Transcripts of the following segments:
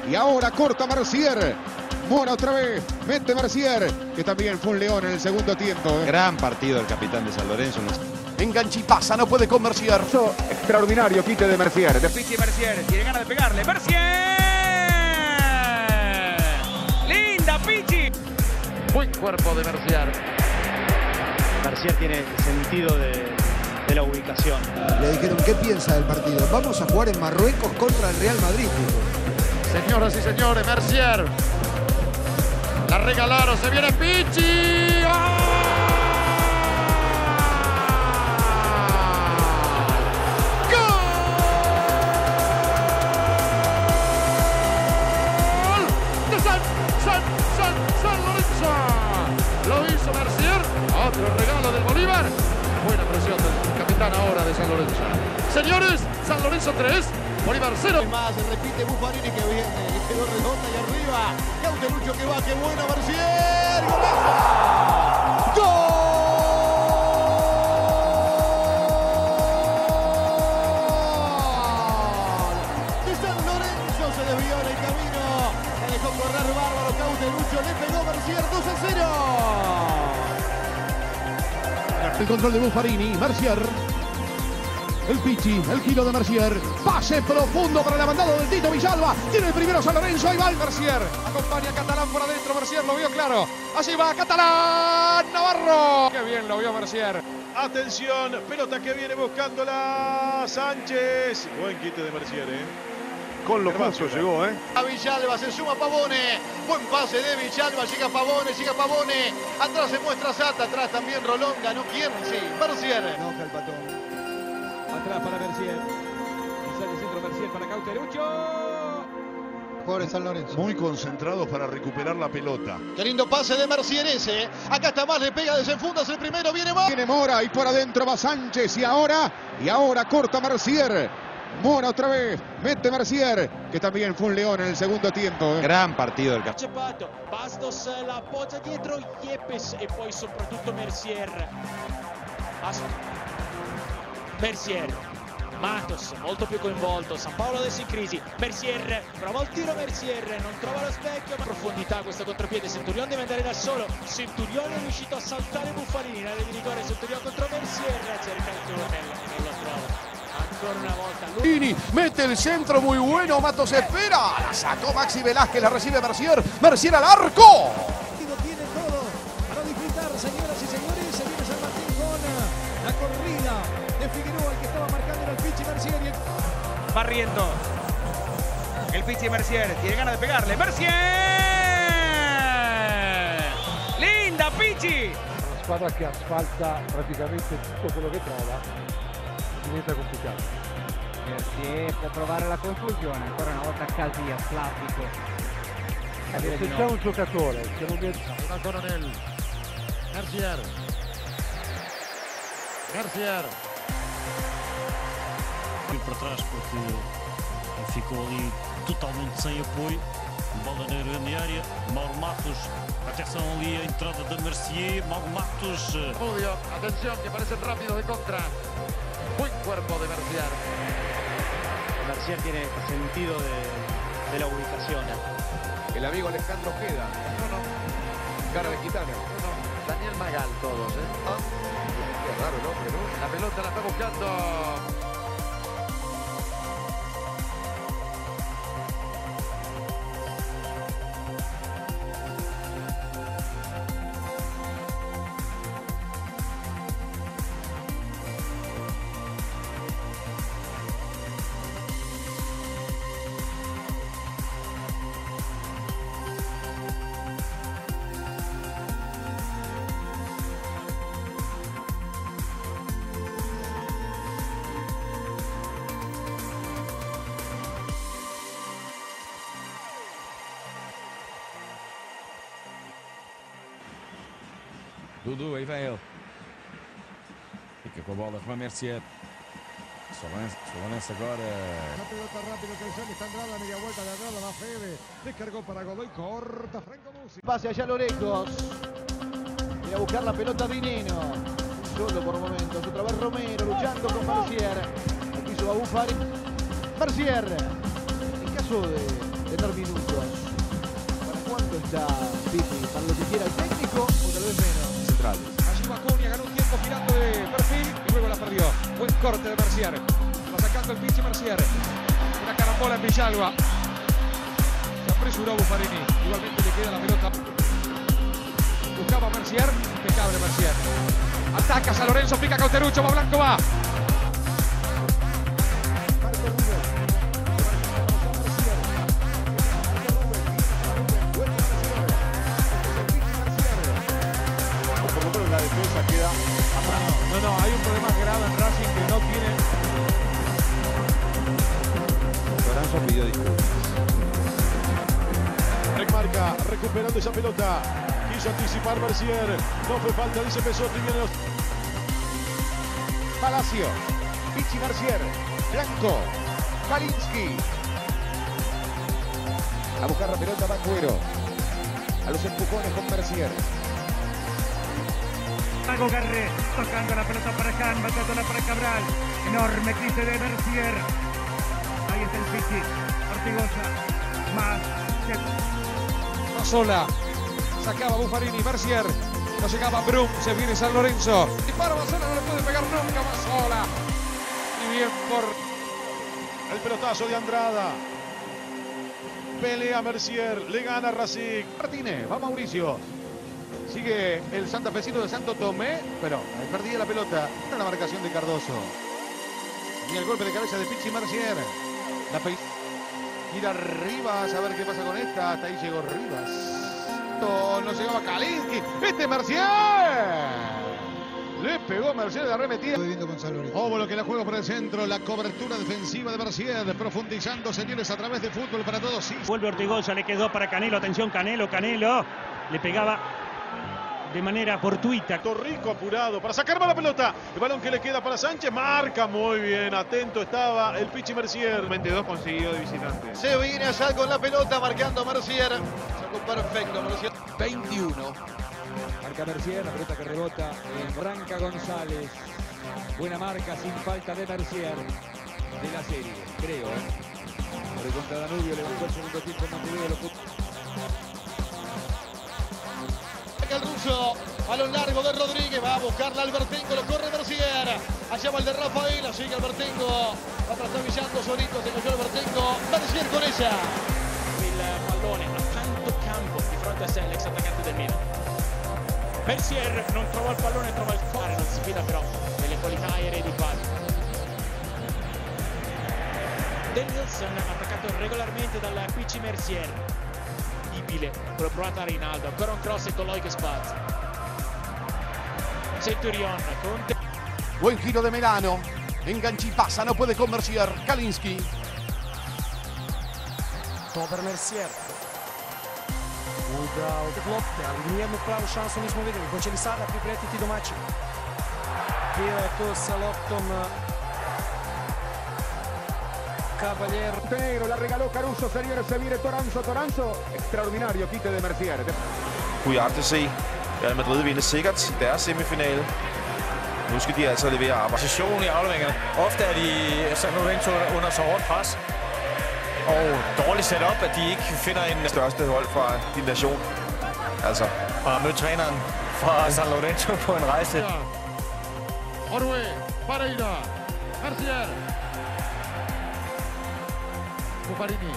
y ahora corta Mercier. Mora otra vez, mete Mercier, que también fue un león en el segundo tiempo. Gran partido el capitán de San Lorenzo. Engancha y pasa, no puede con Mercier. Extraordinario quite de Mercier. De Pichi Mercier, tiene ganas de pegarle. ¡Mercier! ¡Linda, Pichi! Buen cuerpo de Mercier. Mercier tiene sentido de la ubicación. Le dijeron, ¿qué piensa del partido? Vamos a jugar en Marruecos contra el Real Madrid. Señoras y señores, Mercier. La regalaron, se viene Pichi. ¡Oh! San Lorenzo. Lo hizo Mercier. Otro regalo del Bolívar. Buena presión del capitán ahora de San Lorenzo. Señores, San Lorenzo 3, Bolívar 0. Más, repite Buffarini que viene, le quedó redonda y arriba. Cauterucho que va, qué bueno Mercier. ¡Golazo! ¡Gol! De San Lorenzo se desvió en el camino. La dejó correr bárbaro Cauterucho, le pegó Mercier 2-0. El control de Buffarini, Mercier. El Pichi, el giro de Mercier. Pase profundo para el mandado del Tito Villalba. Tiene el primero San Lorenzo, ahí va el Mercier. Acompaña a Catalán por adentro, Mercier lo vio claro. Allí va Catalán, Navarro. Qué bien lo vio Mercier. Atención, pelota que viene buscándola Sánchez. Buen quite de Mercier, Con lo justo llegó, A Villalba, se suma Pavone. Buen pase de Villalba, llega Pavone. Atrás se muestra Sata, atrás también Rolón, ganó quién, sí, Mercier. Enoja el patón. Atrás para Mercier. Sale el centro Mercier para Cauterucho. Pobre San Lorenzo. Muy concentrados para recuperar la pelota. Qué lindo pase de Mercier ese. Acá está más, le pega, desenfunda, es el primero, viene más. Viene Mora y por adentro va Sánchez y ahora corta Mercier. Mora otra vez, mete Mercier, que también fue un león en el segundo tiempo. Gran partido del capitán. Ceppato, Bastos la appoggia dietro, Yepes e poi soprattutto Mercier. Mercier, Matos molto più coinvolto, San Paolo adesso in crisi, Mercier, prova il tiro Mercier, non trova lo specchio, ma profondità questo contropiede, Centurion deve andare da solo, Centurion è riuscito a saltare Buffarini, l'area di rigore, Centurion contro Mercier, cerca il tunnel, non lo trova. Ancora una volta Buffarini mete el centro muy bueno, Matos espera, la sacó Maxi Velázquez, la recibe Mercier, Mercier al arco. Tiene todo para disfrutar, señoras y señores. Se viene San Martín con la corrida de Figueroa, el que estaba marcando era el Pichi Mercier. Va riendo. El Pichi Mercier, tiene ganas de pegarle. ¡Mercier! ¡Linda, Pichi! Una squadra che asfalta praticamente tutto quello che trova. Diventa complicato. Mercier può provare la conclusione, ancora una volta Casillas, classico. Se c'è un giocatore che non viene... Una Coronel. Mercier. Para trás porque ficou ali totalmente sem apoio. Bola na grande área. Mauro Matos. Atenção ali a entrada de Mercier. Mauro Matos. Mudio, atención que parece rápido de contra. Buen cuerpo de Mercier. Mercier tiene sentido de la ubicación. El amigo Alejandro Ojeda. Cara de gitano. Daniel Magal todos, Qué raro, ¿no? Pero La pelota la está buscando. Dudu, aí vem ele. Fica com a bola, Juan Mercier. Solanense agora. La pelota rápido que ya está Andrada, media vuelta de Andrada, va Fede. Descargó para Godoy, corta Franco Musi. Pase allá a lo lejos. Viene a buscar la pelota Dineno. Solo por momentos. Otra vez Romero luchando con Mercier. Aquí se va a Buffarini. Mercier. En caso de tener minutos. ¿Para cuánto está Pipi? ¿Para lo que quiera el técnico o tal vez menos? Centrales. Allí va Cunha, ganó un tiempo girando de perfil y luego la perdió. Buen corte de Mercier. Va sacando el Pichi Mercier. Una carambola en Villalba. Se apresuró Buffarini. Igualmente le queda la pelota. Buscaba Mercier. Impecable Mercier. Ataca San Lorenzo, pica Cauterucho, va Blanco, va. La defensa queda No, hay un problema grave en Racing que no tiene. Toranzo pidió disculpas. Remarca, recuperando esa pelota. Quiso anticipar Mercier. No fue falta, dice Pesotti. Viene los... Palacio, Pichi Mercier, Blanco, Kalinski. A buscar la pelota va Cuero. A los empujones con Mercier. Pago Garré, tocando la pelota para Can, batalla para Cabral. Enorme quite de Mercier. Ahí está el Pichi. Ortigosa. Más. Va sola. Sacaba Buffarini, Mercier. No llegaba Brum, se viene San Lorenzo. Dispara Mazola, no le puede pegar nunca Mazola. Y bien por el pelotazo de Andrada. Pelea Mercier, le gana Racing. Martínez, va Mauricio. Sigue el santafesino de Santo Tomé, pero ahí perdía la pelota. Está la marcación de Cardoso. Y el golpe de cabeza de Pichi Mercier. Ir arriba a saber qué pasa con esta. Hasta ahí llegó Rivas. No llegaba Kalinski. ¡Este Mercier! Le pegó Mercier de arremetida. Óbolo que la juega por el centro. La cobertura defensiva de Mercier. Profundizando, señores, a través de Fútbol para Todos. Sí. Vuelve Ortigosa, le quedó para Canelo. Atención, Canelo. Le pegaba de manera fortuita. Torrico apurado para sacar la pelota. El balón que le queda para Sánchez. Marca muy bien. Atento estaba el Pichi Mercier. 22 consiguió de visitante. Se viene allá con la pelota marcando Mercier. Sacó perfecto Mercier. 21. Marca Mercier, la pelota que rebota en Branca González. Buena marca, sin falta de Mercier. De la serie, creo. Por el contra Danubio, levantó el segundo tiempo en Montevideo. El ruso, balón largo de Rodríguez, va a buscarla Albertengo, lo corre Mercier. Allá va el de Rafael, sigue Albertengo. Va trastabillando solito, se cayó Albertengo. Mercier con ella. Il pallone a tanto campo di fronte a sé l'ex attaccante del Milan. Mercier non trova il pallone, trova il cuore, non si fida però delle qualità aeree di Quadri. Danielson attaccato regolarmente dal Pichi Mercier. Quello provato a Rinaldo, ancora un cross e Toloi che spazza. Centurion con buen giro de Melano. Enganchi, pasa, no puede con Mercier. Kalinski. Todo per Mercier. Upravo klopte, ali nijednu pravu šansu nismo vidjeli. Hoće li sada pripretiti domaći? Bio je tu sa loptom Caballero. Negro, la regaló Caruso, señores, se viene Toranzo. Extraordinario quite de Mercier. Kunne jeg aldrig se Real Madrid vinde sikkert deres semifinale. Nu skal de altså levere arbejde. Position i afleveringerne. Ofte er de San Lorenzo under så hårdt pres. Og dårligt sat op, at de ikke finder en største hold fra din nation. Altså. Og har mødt træneren fra San Lorenzo på en rejse. Orwe, Pereira, Mercier. Buffarini.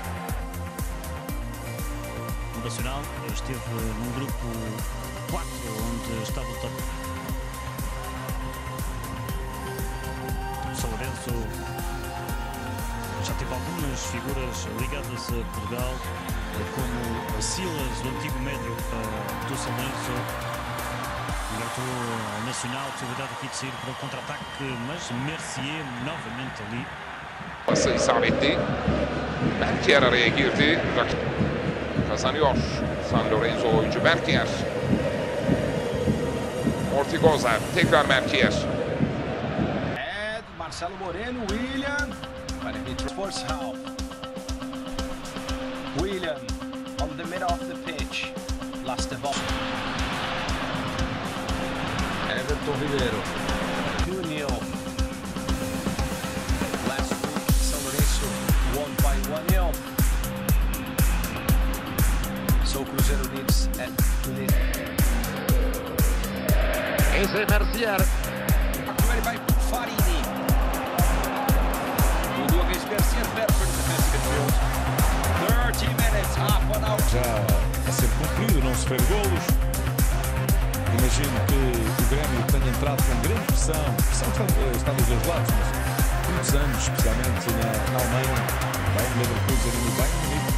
O Nacional esteve num grupo 4, onde estava o top. São Lourenço já teve algumas figuras ligadas a Portugal, como Silas, o antigo médio do São Lourenço. Engatou ao Nacional, a possibilidade aqui de sair para o contra-ataque, mas Mercier novamente ali. Pası isabetli. Berkier araya girdi. Kazanıyor San Lorenzo oyuncu Berkier. Ortigoza tekrar Berkier. Marcelo Moreno, William. Para the Sports Hall. William on the middle of the pitch. Lost the ball. Everton Ribeiro. 2-0. Last week, São Lourenço won by 1-0. Mercier. Actually by Farini. O Douglas Mercier perfect defensive midfield. 30 minutes, half an hour. Já a ser cumprido, não sofrer golos. Imagino que o Grêmio tenha entrado com grande pressão está dos dois lados, mas muitos anos, especialmente na Alemanha, Bayern Leverkusen e no Bayern Munique,